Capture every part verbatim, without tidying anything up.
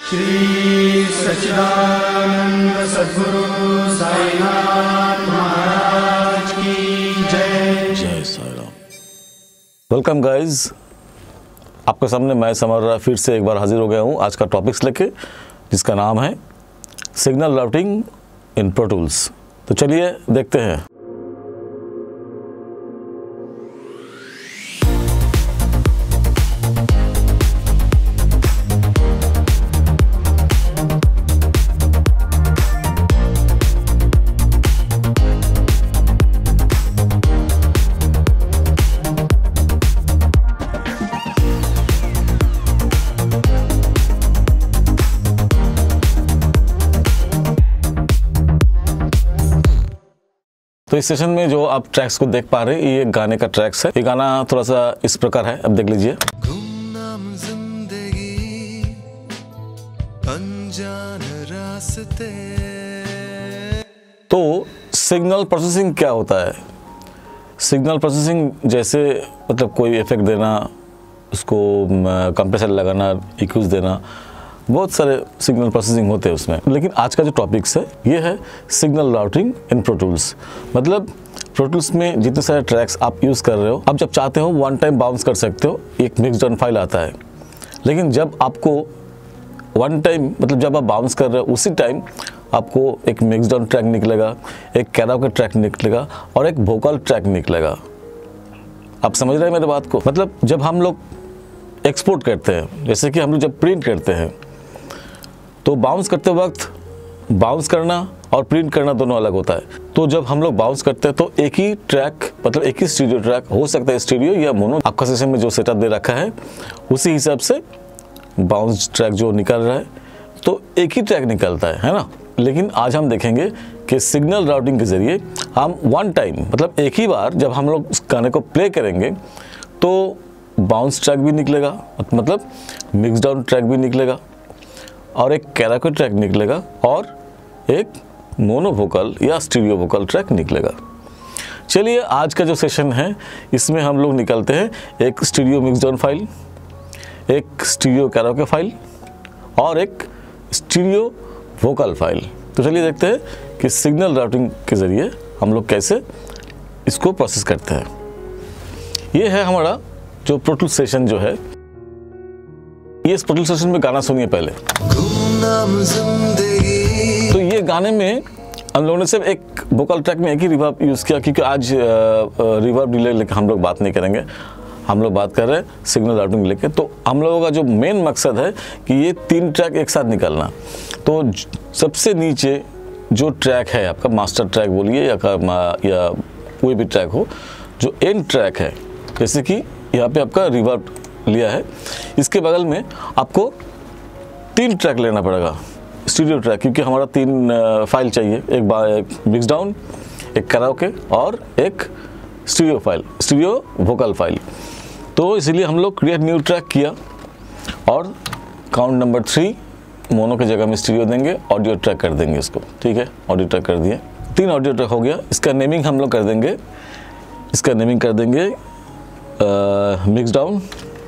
श्री सच्चिदानंद सद्गुरु साईनाथ महाराज की जय। जय साई राम। वेलकम गाइज, आपके सामने मैं समर फिर से एक बार हाजिर हो गया हूँ आज का टॉपिक्स लेके, जिसका नाम है signal routing in Pro Tools. तो चलिए देखते हैं। तो इस सेशन में जो आप ट्रैक्स को देख पा रहे हैं, ये गाने का ट्रैक्स है। ये गाना थोड़ा सा इस प्रकार है, अब देख लीजिए। गुमनाम जिंदगी अनजान रास्ते। तो सिग्नल प्रोसेसिंग क्या होता है? सिग्नल प्रोसेसिंग जैसे मतलब कोई इफेक्ट देना, उसको कंप्रेसर लगाना, इक्यूज देना, बहुत सारे सिग्नल प्रोसेसिंग होते हैं उसमें। लेकिन आज का जो टॉपिक्स है ये है signal routing in Pro Tools. मतलब प्रो टूल्स में जितने सारे ट्रैक्स आप यूज़ कर रहे हो, आप जब चाहते हो वन टाइम बाउंस कर सकते हो, एक मिक्स डाउन फाइल आता है। लेकिन जब आपको वन टाइम मतलब जब आप बाउंस कर रहे हो उसी टाइम आपको एक मिक्स डाउन ट्रैक निकलेगा, एक कैराओके ट्रैक निकलेगा और एक वोकल ट्रैक निकलेगा। आप समझ रहे हैं मेरे बात को? मतलब जब हम लोग एक्सपोर्ट करते हैं, जैसे कि हम लोग जब प्रिंट करते हैं, तो बाउंस करते वक्त बाउंस करना और प्रिंट करना दोनों अलग होता है। तो जब हम लोग बाउंस करते हैं तो एक ही ट्रैक मतलब एक ही स्टीरियो ट्रैक हो सकता है, स्टीरियो या मोनो, आपका सिस्टम में जो सेटअप दे रखा है उसी हिसाब से बाउंस ट्रैक जो निकल रहा है तो एक ही ट्रैक निकलता है, है ना। लेकिन आज हम देखेंगे कि सिग्नल राउटिंग के ज़रिए हम वन टाइम मतलब एक ही बार जब हम लोग उस गाने को प्ले करेंगे तो बाउंस ट्रैक भी निकलेगा, मतलब मिक्स डाउन ट्रैक भी निकलेगा और एक कैराओके ट्रैक निकलेगा और एक मोनो वोकल या स्टीरियो वोकल ट्रैक निकलेगा। चलिए आज का जो सेशन है इसमें हम लोग निकलते हैं एक स्टीरियो मिक्स डाउन फाइल, एक स्टीरियो कैराओके फाइल और एक स्टीरियो वोकल फाइल। तो चलिए देखते हैं कि सिग्नल राउटिंग के ज़रिए हम लोग कैसे इसको प्रोसेस करते हैं। ये है हमारा जो प्रो टूल्स सेशन जो है। ये इस प्रो टूल्स सेशन में गाना सुनिए पहले। तो ये गाने में हम लोगों ने सिर्फ एक वोकल ट्रैक में एक ही रिवर्ब यूज़ किया, क्योंकि आज रिवर्ब डिले लेकर हम लोग बात नहीं करेंगे, हम लोग बात कर रहे हैं सिग्नल राउटिंग लेके। तो हम लोगों का जो मेन मकसद है कि ये तीन ट्रैक एक साथ निकालना। तो सबसे नीचे जो ट्रैक है आपका, मास्टर ट्रैक बोलिए या या कोई भी ट्रैक हो, जो एंड ट्रैक है, जैसे कि यहाँ पे आपका रिवर्ब लिया है, इसके बगल में आपको तीन ट्रैक लेना पड़ेगा, स्टीरियो ट्रैक, क्योंकि हमारा तीन फाइल चाहिए, एक बार एक मिक्स डाउन, एक कैराओके और एक stereo file, stereo vocal file. तो इसीलिए हम लोग क्रिएट न्यू ट्रैक किया और काउंट नंबर थ्री मोनो की जगह में स्टीरियो देंगे, ऑडियो ट्रैक कर देंगे इसको। ठीक है, ऑडियो ट्रैक कर दिए, तीन ऑडियो ट्रैक हो गया। इसका नेमिंग हम लोग कर देंगे, इसका नेमिंग कर देंगे मिक्स डाउन,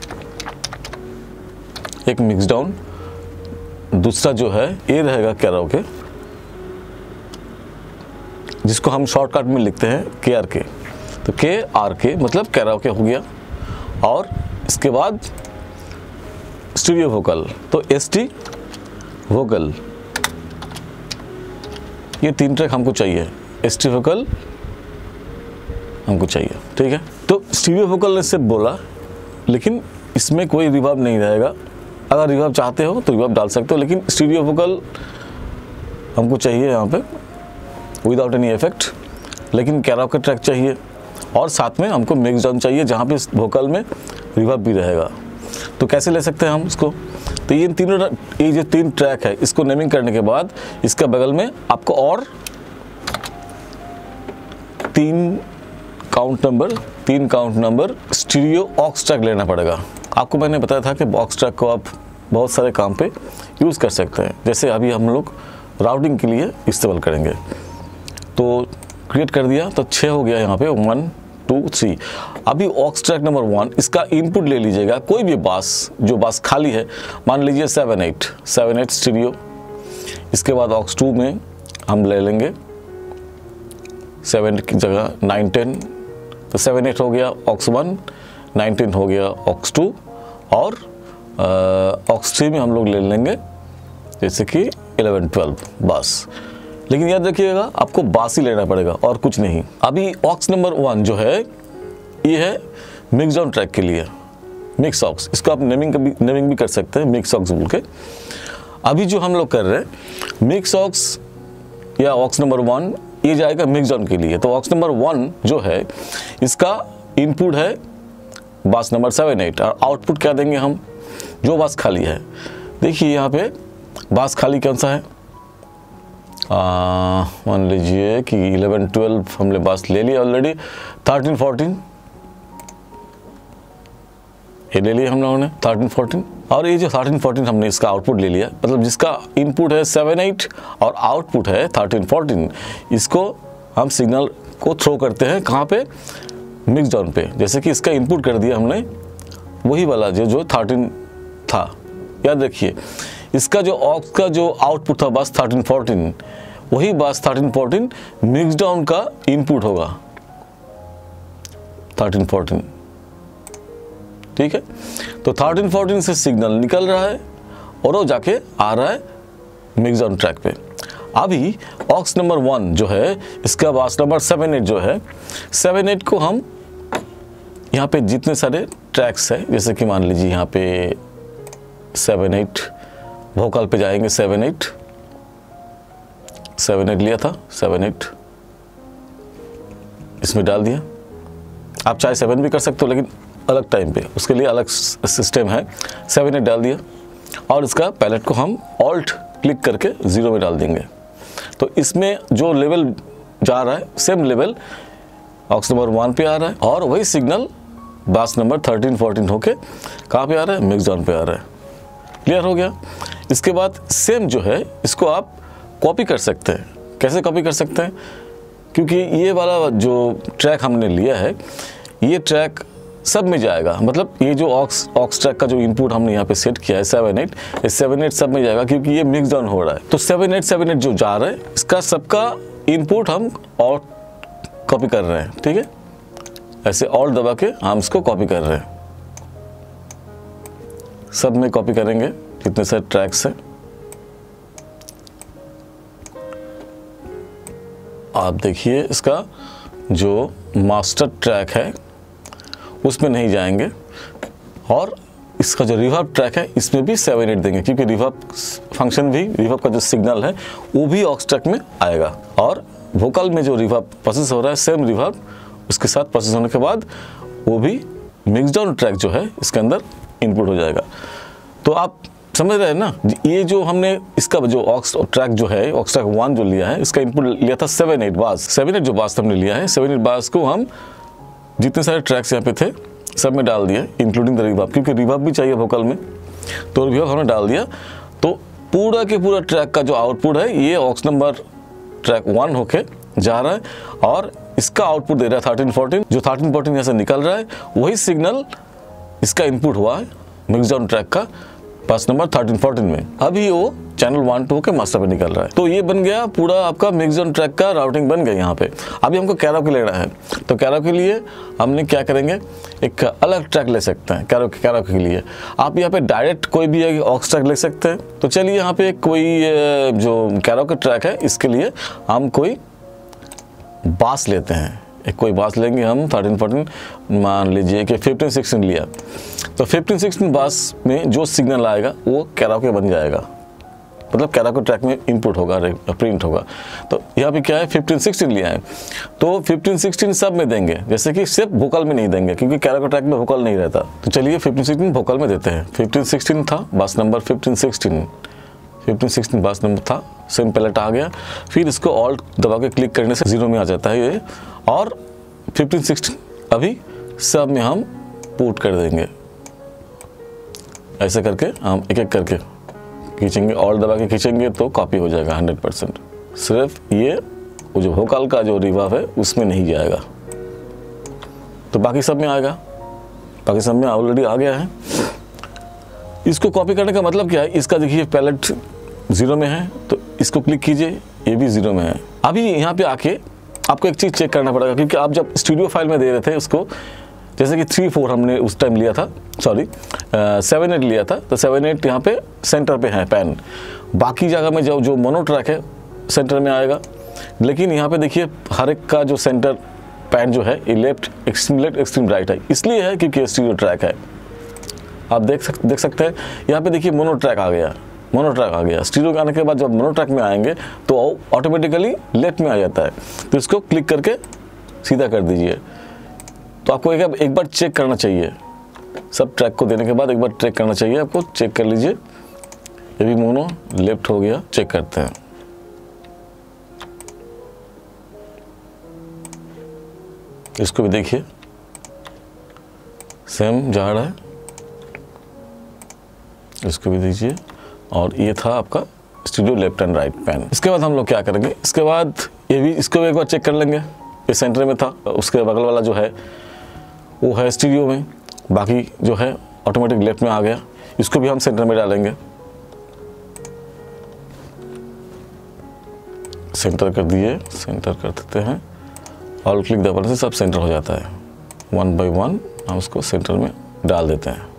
एक मिक्स डाउन, दूसरा जो है ये रहेगा कैराओके, जिसको हम शॉर्टकट में लिखते हैं के आर के। तो के आर के मतलब कैराओके हो गया। और इसके बाद स्टीरियो वोकल, तो एस टी वोकल, ये तीन ट्रैक हमको चाहिए, एस टी वोकल हमको चाहिए। ठीक है, तो स्टीरियो वोकल ने सिर्फ बोला, लेकिन इसमें कोई रिवर्ब नहीं रहेगा। अगर रिवर्ब चाहते हो तो रिवर्ब डाल सकते हो, लेकिन स्टीरियो वोकल हमको चाहिए यहाँ पे विदाउट एनी इफेक्ट। लेकिन कैराओके ट्रैक चाहिए और साथ में हमको मिक्स डाउन चाहिए, जहाँ पे वोकल में रिवर्ब भी रहेगा। तो कैसे ले सकते हैं हम इसको? तो ये तीनों ये जो तीन ट्रैक है, इसको नेमिंग करने के बाद इसका बगल में आपको और तीन काउंट नंबर तीन count number stereo aux track लेना पड़ेगा। आपको मैंने बताया था कि बॉक्स ट्रैक को आप बहुत सारे काम पे यूज़ कर सकते हैं, जैसे अभी हम लोग राउटिंग के लिए इस्तेमाल करेंगे। तो क्रिएट कर दिया तो छः हो गया यहाँ पे, वन टू थ्री। अभी ऑक्स ट्रैक नंबर वन, इसका इनपुट ले लीजिएगा कोई भी बास, जो बास खाली है, मान लीजिए seven eight seven eight stereo. इसके बाद ऑक्स टू में हम ले लेंगे सेवन की जगह नाइन टेन, तो सेवन एट हो गया ऑक्स वन, नाइन टेन हो गया ऑक्स टू, और ऑक्स थ्री में हम लोग ले लेंगे जैसे कि इलेवन ट्वेल्व बास। लेकिन याद रखिएगा आपको बास ही लेना पड़ेगा और कुछ नहीं। अभी ऑक्स नंबर वन जो है ये है मिक्स डाउन ट्रैक के लिए, मिक्स ऑक्स, इसको आप नेमिंग भी नेमिंग भी कर सकते हैं मिक्स ऑक्स बोल के। अभी जो हम लोग कर रहे हैं मिक्स ऑक्स या ऑक्स नंबर वन, ये जाएगा मिक्स डाउन के लिए। तो ऑक्स नंबर वन जो है इसका इनपुट है बास नंबर सेवन एट, और आउटपुट क्या देंगे हम, जो बास खाली है। देखिए यहाँ पे बास खाली कौन सा है, मान लीजिए कि इलेवन ट्वेल्व हमने बास ले लिया ऑलरेडी, थर्टीन फोर्टीन ये ले लिया हम लोगों ने, थर्टीन फोर्टीन। और ये जो थर्टीन फोर्टीन हमने इसका आउटपुट ले लिया, मतलब जिसका इनपुट है सेवन एट और आउटपुट है थर्टीन फोर्टीन, इसको हम सिग्नल को थ्रो करते हैं कहाँ पे, मिक्स डाउन पे। जैसे कि इसका इनपुट कर दिया हमने वही वाला जो जो थर्टीन था। याद रखिए इसका जो ऑक्स का जो आउटपुट था बस थर्टीन फोर्टीन, वही बस थर्टीन फोर्टीन मिक्स डाउन का इनपुट होगा थर्टीन फोर्टीन। ठीक है, तो थर्टीन फोर्टीन से सिग्नल निकल रहा है और वो जाके आ रहा है मिक्स डाउन ट्रैक पे। अभी ऑक्स नंबर वन जो है इसका बास नंबर सेवन एट जो है, सेवन एट को हम यहाँ पे जितने सारे ट्रैक्स है, जैसे कि मान लीजिए यहाँ पे सेवन एट वोकल पे जाएंगे, सेवन एट सेवन एट लिया था, सेवन एट इसमें डाल दिया। आप चाहे सेवन भी कर सकते हो लेकिन अलग टाइम पे, उसके लिए अलग सिस्टम है। सेवन एट डाल दिया और इसका पैलेट को हम ऑल्ट क्लिक करके ज़ीरो में डाल देंगे। तो इसमें जो लेवल जा रहा है same level aux number one पे आ रहा है, और वही सिग्नल बास नंबर थर्टीन फोर्टीन होके कहाँ पे आ रहा है, मिक्स डाउन पे आ रहा है। क्लियर हो गया। इसके बाद सेम जो है इसको आप कॉपी कर सकते हैं। कैसे कॉपी कर सकते हैं, क्योंकि ये वाला जो ट्रैक हमने लिया है ये ट्रैक सब में जाएगा, मतलब ये जो ऑक्स ऑक्स ट्रैक का जो इनपुट हमने यहाँ पे सेट किया है सेवन एट, ये सेवन एट सब में जाएगा क्योंकि ये मिक्स डाउन हो रहा है। तो सेवन एट सेवन एट जो जा रहा है इसका सबका इनपुट हम और कॉपी कर रहे हैं। ठीक है, ऐसे ऑल दबा के हम इसको कॉपी कर रहे हैं, सब में कॉपी करेंगे जितने सारे ट्रैक्स हैं। आप देखिए इसका जो मास्टर ट्रैक है उसमें नहीं जाएंगे, और इसका जो रिवर्ब ट्रैक है इसमें भी सेवन एट देंगे क्योंकि रिवर्ब फंक्शन भी, रिवर्ब का जो सिग्नल है वो भी ऑक्स ट्रैक में आएगा, और वोकल में जो रिवर्ब प्रोसेस हो रहा है सेम रिवर्ब उसके साथ प्रोसेस होने के बाद वो भी मिक्स डाउन ट्रैक जो है इसके अंदर इनपुट हो जाएगा। तो आप समझ रहे हैं ना, ये जो हमने इसका जो ऑक्स ट्रैक जो है ऑक्स ट्रैक वन जो लिया है इसका इनपुट लिया था seven eight bus, seven eight जो बास हमने लिया है, सेवन एट बास को हम जितने सारे ट्रैक्स यहाँ पे थे सब में डाल दिया इंक्लूडिंग द रिवर्ब, क्योंकि रिवर्ब भी चाहिए वोकल में, तो रिवर्ब हमने डाल दिया। तो पूरा के पूरा ट्रैक का जो आउटपुट है ये ऑक्स नंबर ट्रैक वन होके जा रहा है, और इसका आउटपुट दे रहा है थर्टीन फोर्टीन, जो थर्टीन फोर्टीन यहाँ से निकल रहा है वही सिग्नल इसका इनपुट हुआ है मिक्स डाउन ट्रैक का बस नंबर थर्टीन फोर्टीन में। अभी वो चैनल वन टू के मास्टर पे निकल रहा है। तो ये बन गया पूरा आपका मिक्स डाउन ट्रैक का राउटिंग बन गया यहाँ पे। अभी हमको कैरोके लेना है, तो कैरोके के लिए हमने क्या करेंगे, एक अलग ट्रैक ले सकते हैं कैरोके कैरोके के लिए। आप यहाँ पे डायरेक्ट कोई भी ऑक्स ट्रैक ले सकते हैं। तो चलिए यहाँ पे कोई जो कैरोके ट्रैक है इसके लिए हम कोई बास लेते हैं, एक कोई बास लेंगे हम थर्टीन फोर्टीन, मान लीजिए कि फिफ्टीन सिक्सटीन लिया, तो फिफ्टीन सिक्सटीन बास में जो सिग्नल आएगा वो कैरोके बन जाएगा, मतलब कैरोके ट्रैक में इनपुट होगा, प्रिंट होगा। तो यहाँ पे क्या है फिफ्टीन सिक्सटीन लिया है, तो फिफ्टीन सिक्सटीन सब में देंगे, जैसे कि सिर्फ वोकल में नहीं देंगे क्योंकि कैरोके ट्रैक में वोकल नहीं रहता। तो चलिए फिफ्टीन सिक्सटीन वोकल में देते हैं। फिफ्टीन सिक्सटीन था bus number fifteen sixteen, fifteen sixteen bus number था, सेम पैलेट आ गया। फिर इसको ऑल्ट दबा के क्लिक करने से जीरो में आ जाता है ये, और फिफ्टीन सिक्सटीन अभी सब में हम पुट कर देंगे। ऐसे करके हम एक एक करके खींचेंगे, ऑल्ट दबा के खींचेंगे तो कॉपी हो जाएगा हंड्रेड परसेंट। सिर्फ ये वो जो वोकल का जो रिवर्ब है उसमें नहीं जाएगा। तो बाकी सब में आएगा, बाकी सब में ऑलरेडी आ गया है। इसको कॉपी करने का मतलब क्या है, इसका देखिए पैलेट ज़ीरो में है तो इसको क्लिक कीजिए, ये भी ज़ीरो में है। अभी यहाँ पे आके आपको एक चीज़ चेक करना पड़ेगा, क्योंकि आप जब स्टूडियो फाइल में दे रहे थे उसको, जैसे कि थ्री फोर हमने उस टाइम लिया था, सॉरी सेवन एट लिया था, तो सेवन एट यहाँ पे सेंटर पे है पैन, बाकी जगह में जो जो मोनो ट्रैक है सेंटर में आएगा। लेकिन यहाँ पे देखिए हर एक का जो सेंटर पैन जो है ये left extreme left extreme right है, इसलिए है क्योंकि स्टीरियो ट्रैक है। आप देख सक देख सकते हैं यहाँ पे देखिए मोनो ट्रैक आ गया, मोनो ट्रैक आ गया। स्टीरियो के आने के बाद जब मोनो ट्रैक में आएंगे तो ऑटोमेटिकली लेफ्ट में आ जाता है, तो इसको क्लिक करके सीधा कर दीजिए। तो आपको एक, एक बार चेक करना चाहिए, सब ट्रैक को देने के बाद एक बार चेक करना चाहिए आपको, चेक कर लीजिए। ये भी मोनो लेफ्ट हो गया, चेक करते हैं। इसको भी देखिए सेम जा रहा है, इसको भी दीजिए। और ये था आपका studio left and right pan. इसके बाद हम लोग क्या करेंगे, इसके बाद ये भी इसको एक बार चेक कर लेंगे। ये सेंटर में था, उसके बगल वाला जो है वो है स्टीरियो में, बाकी जो है ऑटोमेटिक लेफ्ट में आ गया। इसको भी हम सेंटर में डालेंगे, सेंटर कर दिए, सेंटर कर देते हैं। ऑल क्लिक दबाने से सब सेंटर हो जाता है। वन बाय वन हम उसको सेंटर में डाल देते हैं,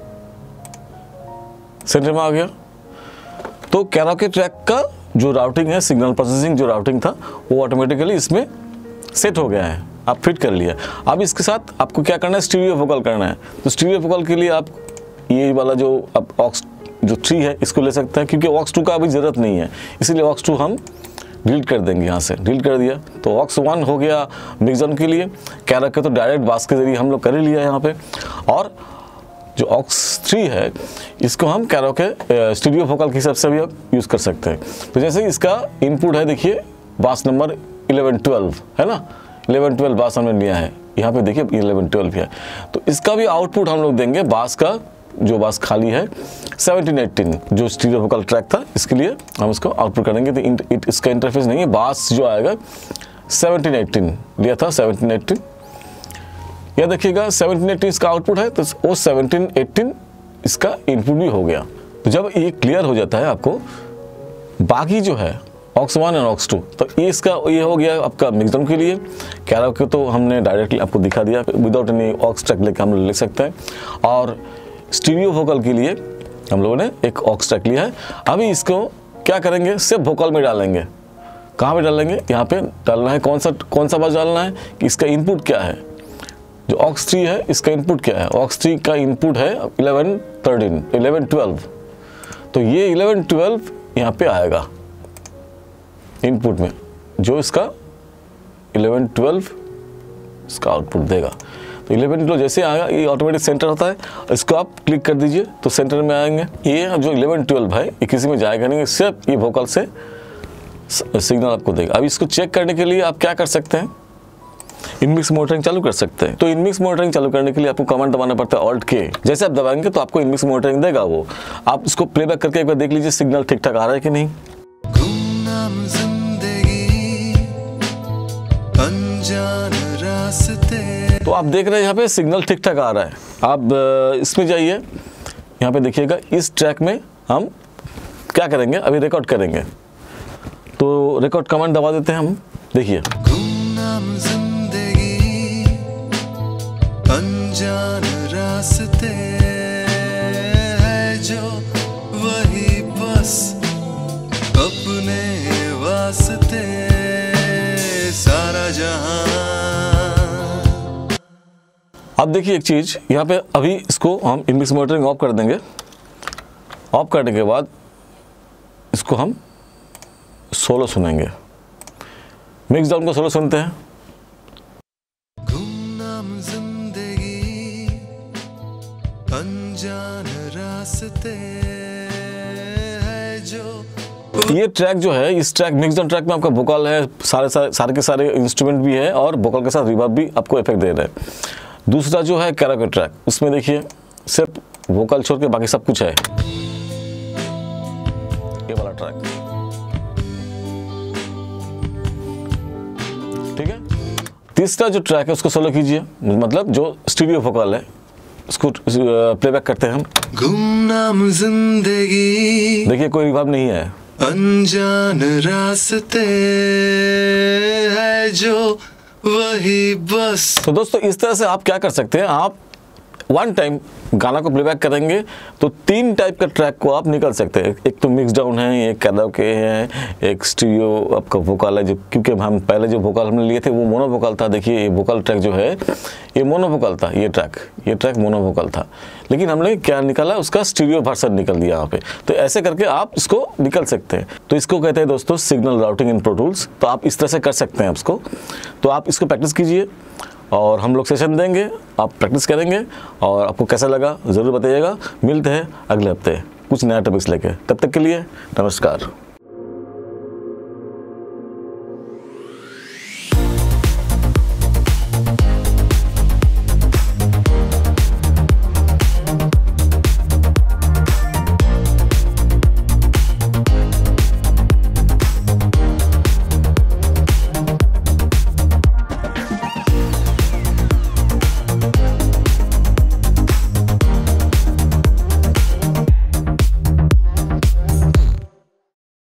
सेंटर में आ गया। तो कैरोके ट्रैक का जो राउटिंग है, सिग्नल प्रोसेसिंग जो राउटिंग था वो ऑटोमेटिकली इसमें सेट हो गया है, आप फिट कर लिया। अब इसके साथ आपको क्या करना है, स्टीरियो वोकल करना है। तो स्टीरियो वोकल के लिए आप ये वाला जो अब ऑक्स जो थ्री है इसको ले सकते हैं, क्योंकि ऑक्स टू का अभी ज़रूरत नहीं है, इसीलिए ऑक्स टू हम डिलीट कर देंगे। यहाँ से डिलीट कर दिया तो ऑक्स वन हो गया मिक्सन के लिए। कैरोके तो डायरेक्ट बास के जरिए हम लोग कर ही लिया यहाँ पे। और जो ऑक्स थ्री है इसको हम कैरोके स्टीरियो वोकल के हिसाब से भी आप यूज़ कर सकते हैं। तो जैसे इसका इनपुट है, देखिए बास नंबर इलेवन ट्वेल्व है ना, इलेवन ट्वेल्व बास हमने लिया है, यहाँ पे देखिए इलेवन ट्वेल्व है। तो इसका भी आउटपुट हम लोग देंगे बास का, जो बास खाली है सेवनटीन एटीन जो स्टीरियो वोकल ट्रैक था, इसके लिए हम इसको आउटपुट करेंगे। तो इन, इत, इसका इंटरफेस नहीं है, बास जो आएगा सेवनटीन एटीन लिया था, सेवनटीन एटीन यह देखिएगा सेवनटीन एटीन इसका आउटपुट है, तो वो सेवनटीन एटीन इसका इनपुट भी हो गया। तो जब ये क्लियर हो जाता है आपको, बाकी जो है ऑक्स वन और ऑक्स टू, तो ये इसका ये हो गया आपका मिक्सडाउन के लिए। कैरोके तो हमने डायरेक्टली आपको दिखा दिया, विदाउट एनी ऑक्स ट्रैक लेकर हम लोग लिख सकते हैं। और स्टीरियो वोकल के लिए हम लोगों ने एक ऑक्स ट्रैक लिया है। अभी इसको क्या करेंगे, सिर्फ वोकल में डालेंगे। कहाँ पे डालेंगे, यहाँ पे डालना है। कौन सा कौन सा बात डालना है कि इसका इनपुट क्या है, जो ऑक्स थ्री है इसका इनपुट क्या है। ऑक्स थ्री का इनपुट है इलेवन थर्टीन इलेवन ट्वेल्व, तो ये इलेवन ट्वेल्व यहाँ पे आएगा इनपुट में, जो इसका इलेवन ट्वेल्व इसका आउटपुट देगा। तो इलेवन ट्वेल्व जैसे आएगा ये ऑटोमेटिक सेंटर होता है, इसको आप क्लिक कर दीजिए तो सेंटर में आएंगे। ये जो इलेवन ट्वेल्व है ये किसी में जाएगा नहीं, सिर्फ ये वोकल से सिग्नल आपको देगा। अब इसको चेक करने के लिए आप क्या कर सकते हैं, इनमिक्स मॉनिटरिंग चालू कर सकते हैं। तो इनमिक्स मॉनिटरिंग चालू करने के लिए आपको कमांड दबाना पड़ता है ऑल्ट के। जैसे आप दबाएंगे तो आपको इनमिक्स मॉनिटरिंग देगा वो। आप इसको प्लेबैक करके एक बार देख लीजिए सिग्नल ठीक ठाक आ रहा है कि नहीं। गुमनाम जिंदगी अनजान रास्ते। तो आप देख रहे हैं यहाँ पे सिग्नल ठीक ठाक आ रहा है। आप इसमें जाइए, यहाँ पे देखिएगा इस ट्रैक में हम क्या करेंगे, अभी रिकॉर्ड करेंगे। तो रिकॉर्ड कमांड दबा देते हैं हम, देखिए गुमनाम जिंदगी अनजान रास्ते है जो वही बस अपने वास्ते सारा जहां। अब देखिए एक चीज़ यहाँ पे, अभी इसको हम इनमिक्स मॉनिटरिंग ऑफ कर देंगे। ऑफ करने के बाद इसको हम सोलो सुनेंगे, मिक्स डाउन को सोलो सुनते हैं। गुमनाम जिंदगी अनजान रास्ते है जो। ये ट्रैक जो है, इस ट्रैक मिक्स डाउन ट्रैक में आपका वोकल है, सारे सारे सारे के सारे इंस्ट्रूमेंट भी है और वोकल के साथ रिवर्ब भी आपको इफेक्ट दे रहे हैं। दूसरा जो है कैरोके ट्रैक, उसमें देखिए सिर्फ वोकल छोड़ के बाकी सब कुछ है। ये वाला ट्रैक ठीक है। तीसरा जो ट्रैक है उसको सोलो कीजिए, मतलब जो स्टीरियो वोकल है उसको प्लेबैक करते हैं हम। गुमनाम जिंदगी, देखिए कोई रिवर्ब नहीं है, अनजान रास्ते है जो वही बस। तो दोस्तों इस तरह से आप क्या कर सकते हैं, आप वन टाइम गाना को प्लेबैक करेंगे तो तीन टाइप का ट्रैक को आप निकल सकते हैं। एक तो मिक्स डाउन है, एक कैराओके है, एक स्टीरियो आपका वोकल है, जो क्योंकि हम पहले जो वोकल हमने लिए थे वो मोनो वोकल था। देखिए ये वोकल ट्रैक जो है ये मोनो वोकल था, ये ट्रैक ये ट्रैक मोनो वोकल था, लेकिन हमने क्या निकाला, उसका स्टीरियो वर्जन निकल दिया यहाँ पे। तो ऐसे करके आप इसको निकल सकते हैं। तो इसको कहते हैं दोस्तों signal routing in Pro Tools. तो आप इस तरह से कर सकते हैं इसको। तो आप इसको प्रैक्टिस कीजिए और हम लोग सेशन देंगे, आप प्रैक्टिस करेंगे और आपको कैसा लगा ज़रूर बताइएगा। मिलते हैं अगले हफ्ते कुछ नया टॉपिक्स लेके, तब तक के लिए नमस्कार।